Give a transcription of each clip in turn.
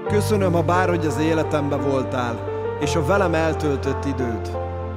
Köszönöm, ha bárhogy az életembe voltál, és a velem eltöltött időt.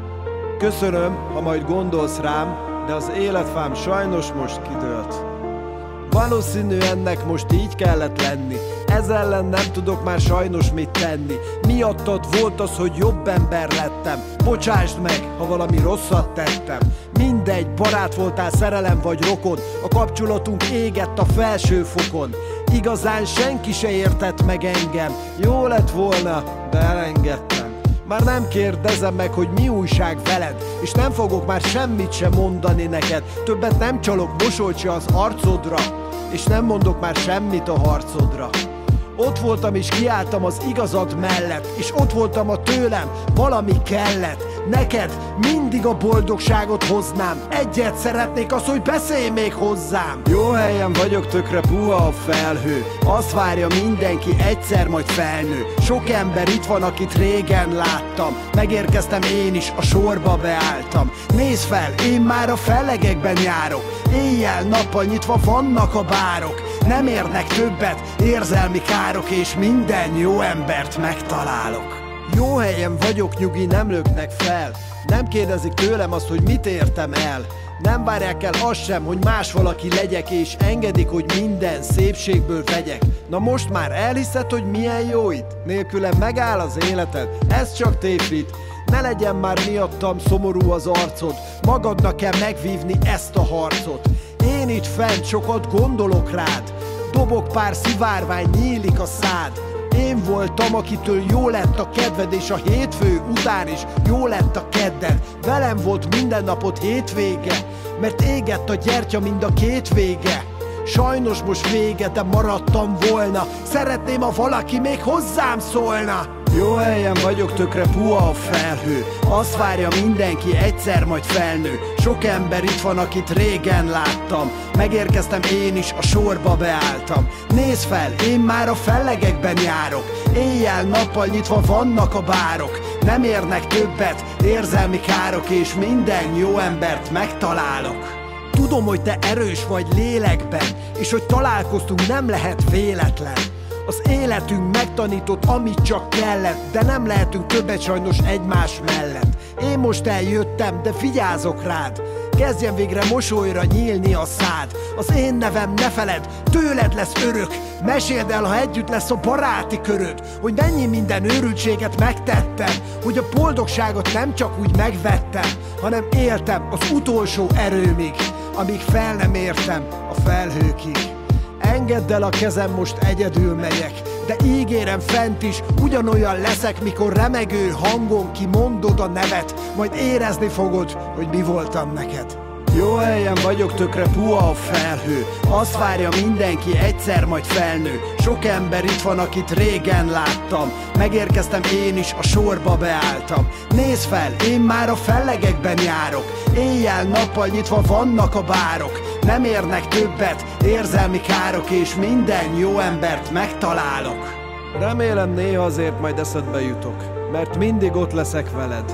Köszönöm, ha majd gondolsz rám, de az életfám sajnos most kidőlt. Valószínű ennek most így kellett lenni, ez ellen nem tudok már sajnos mit tenni. Miattad volt az, hogy jobb ember lettem. Bocsásd meg, ha valami rosszat tettem. Mindegy, barát voltál, szerelem vagy rokon, a kapcsolatunk égett a felső fokon. Igazán senki se értett meg engem, jó lett volna, de elengedtem. Már nem kérdezem meg, hogy mi újság veled, és nem fogok már semmit sem mondani neked. Többet nem csalok mosolcsi az arcodra, és nem mondok már semmit a harcodra. Ott voltam és kiálltam az igazad mellett, és ott voltam, a tőlem valami kellett. Neked mindig a boldogságot hoznám, egyet szeretnék, az, hogy beszélj még hozzám. Jó helyen vagyok, tökre puha a felhő, azt várja mindenki, egyszer majd felnő. Sok ember itt van, akit régen láttam, megérkeztem én is, a sorba beálltam. Nézd fel, én már a fellegekben járok, éjjel-nappal nyitva vannak a bárok. Nem érnek többet érzelmi károk, és minden jó embert megtalálok. Jó helyen vagyok, nyugi, nem löknek fel, nem kérdezik tőlem azt, hogy mit értem el. Nem várják el azt sem, hogy más valaki legyek, és engedik, hogy minden szépségből vegyek. Na most már elhiszed, hogy milyen jó itt? Nélkülem megáll az életed, ez csak tévhit. Ne legyen már miattam szomorú az arcod, magadnak kell megvívni ezt a harcot. Én itt fent sokat gondolok rád, dobok pár szivárvány, nyílik a szád. Én voltam, akitől jó lett a kedved, és a hétfő után is jó lett a kedded. Velem volt minden napot hétvége, mert égett a gyertya mind a két vége. Sajnos most vége, de maradtam volna, szeretném, ha valaki még hozzám szólna. Jó helyen vagyok, tökre puha a felhő, azt várja mindenki, egyszer majd felnő. Sok ember itt van, akit régen láttam, megérkeztem én is, a sorba beálltam. Nézd fel, én már a fellegekben járok, éjjel-nappal nyitva vannak a bárok. Nem érnek többet érzelmi károk, és minden jó embert megtalálok. Tudom, hogy te erős vagy lélekben, és hogy találkoztunk nem lehet véletlen. Az életünk megtanított, amit csak kellett, de nem lehetünk többet sajnos egymás mellett. Én most eljöttem, de vigyázok rád, kezdjen végre mosolyra nyílni a szád. Az én nevem ne feledd, tőled lesz örök, meséld el, ha együtt lesz a baráti köröd, hogy mennyi minden őrültséget megtettem, hogy a boldogságot nem csak úgy megvettem, hanem éltem az utolsó erőmig, amíg fel nem értem a felhőkig. Engedd el a kezem, most egyedül megyek, de ígérem fent is ugyanolyan leszek, mikor remegő hangon kimondod a nevet, majd érezni fogod, hogy mi voltam neked. Jó helyen vagyok, tökre puha a felhő, azt várja mindenki, egyszer majd felnő. Sok ember itt van, akit régen láttam, megérkeztem én is, a sorba beálltam. Nézd fel, én már a fellegekben járok, éjjel-nappal nyitva vannak a bárok. Nem érnek többet érzelmi károk, és minden jó embert megtalálok. Remélem néha azért majd eszedbe jutok, mert mindig ott leszek veled.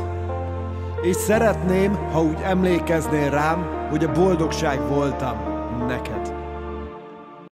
És szeretném, ha úgy emlékeznél rám, hogy a boldogság voltam neked.